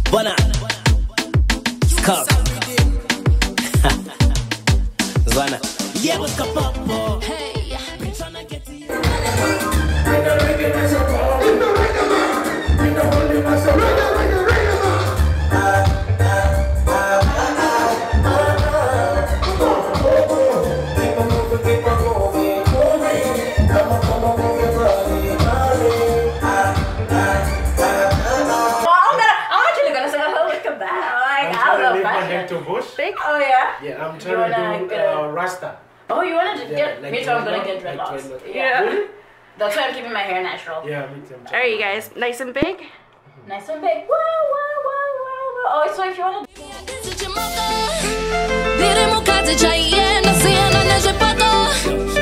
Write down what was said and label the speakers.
Speaker 1: Bona. Skop. Zwana. Yeah, what's up, hey. Been tryna get to you.
Speaker 2: Oh yeah?
Speaker 3: Yeah, I'm trying to do Rasta.
Speaker 2: Oh, you want to get...
Speaker 3: Like
Speaker 2: me too, I'm going to get dreadlocks.
Speaker 3: Like
Speaker 2: Yeah.
Speaker 3: Really?
Speaker 2: That's why I'm keeping my hair natural.
Speaker 3: Yeah, me too.
Speaker 4: Alright, you guys. Nice and big?
Speaker 2: Nice and big. Wow, wow, wow, wow, wow. Oh, so if you want to...